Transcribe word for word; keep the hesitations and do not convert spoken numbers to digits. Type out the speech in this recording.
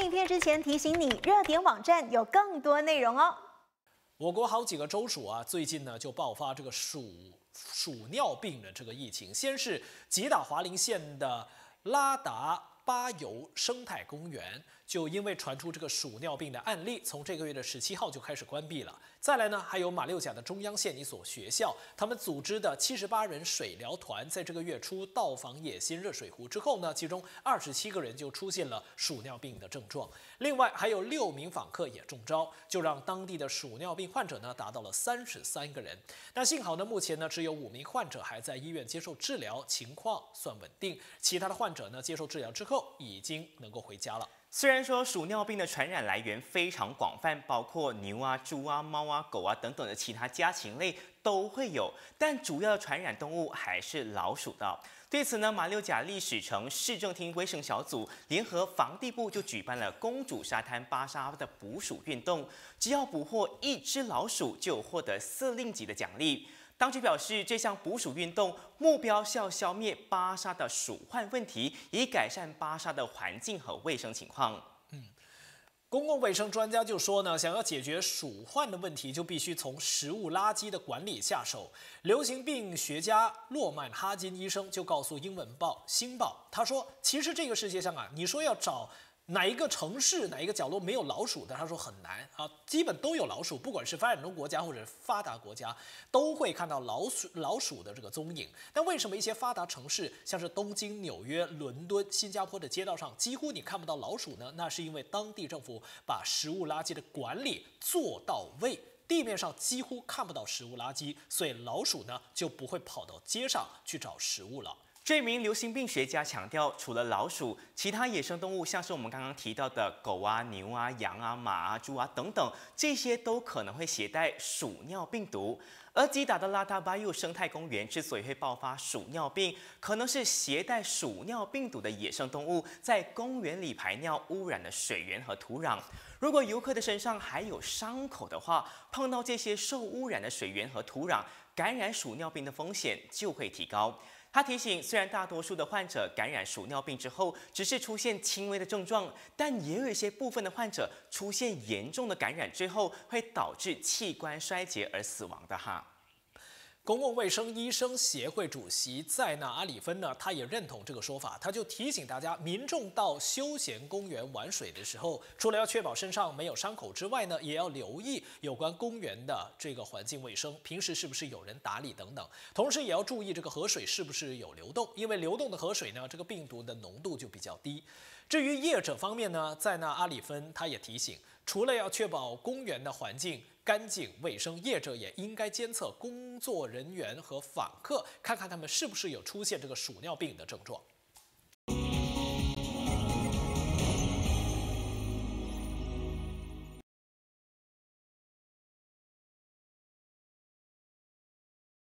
影片之前提醒你，热点网站有更多内容哦。 我国好几个州属啊，最近呢就爆发这个鼠鼠尿病的这个疫情。先是吉打华林县的拉达巴尤生态公园，就因为传出这个鼠尿病的案例，从这个月的十七号就开始关闭了。再来呢，还有马六甲的中央县一所学校，他们组织的七十八人水疗团，在这个月初到访野心热水湖之后呢，其中二十七个人就出现了鼠尿病的症状。另外还有六名访客也中招，就让当地的鼠尿病患者呢达到了三十三个人。那幸好呢，目前呢只有五名患者还在医院接受治疗，情况算稳定。其他的患者呢接受治疗之后已经能够回家了。 虽然说鼠尿病的传染来源非常广泛，包括牛啊、猪啊、猫啊、狗啊等等的其他家禽类都会有，但主要的传染动物还是老鼠的。对此呢，马六甲历史城市政厅卫生小组联合防地部就举办了公主沙滩巴沙的捕鼠运动，只要捕获一只老鼠，就获得司令级的奖励。当局表示，这项捕鼠运动目标是要消灭巴沙的鼠患问题，以改善巴沙的环境和卫生情况。 嗯，公共卫生专家就说呢，想要解决鼠患的问题，就必须从食物垃圾的管理下手。流行病学家洛曼哈金医生就告诉英文报《星报》，他说，其实这个世界上啊，你说要找哪一个城市、哪一个角落没有老鼠的？他说很难啊，基本都有老鼠，不管是发展中国家或者发达国家，都会看到老鼠老鼠的这个踪影。但为什么一些发达城市，像是东京、纽约、伦敦、新加坡的街道上，几乎你看不到老鼠呢？那是因为当地政府把食物垃圾的管理做到位。地面上几乎看不到食物垃圾，所以老鼠呢就不会跑到街上去找食物了。 这名流行病学家强调，除了老鼠，其他野生动物，像是我们刚刚提到的狗啊、牛啊、羊啊、马啊、猪啊等等，这些都可能会携带鼠尿病毒。而吉打的拉达巴尤生态公园之所以会爆发鼠尿病，可能是携带鼠尿病毒的野生动物在公园里排尿，污染了水源和土壤。如果游客的身上还有伤口的话，碰到这些受污染的水源和土壤，感染鼠尿病的风险就会提高。他提醒，虽然大多数的患者感染鼠尿病之后只是出现轻微的症状，但也有一些部分的患者出现严重的感染，最后会导致器官衰竭而死亡的哈。 公共卫生医生协会主席在纳阿里芬呢，他也认同这个说法，他就提醒大家，民众到休闲公园玩水的时候，除了要确保身上没有伤口之外呢，也要留意有关公园的这个环境卫生，平时是不是有人打理等等，同时也要注意这个河水是不是有流动，因为流动的河水呢，这个病毒的浓度就比较低。至于业者方面呢，在纳阿里芬他也提醒，除了要确保公园的环境干净卫生，业者也应该监测工作人员和访客，看看他们是不是有出现这个鼠尿病的症状。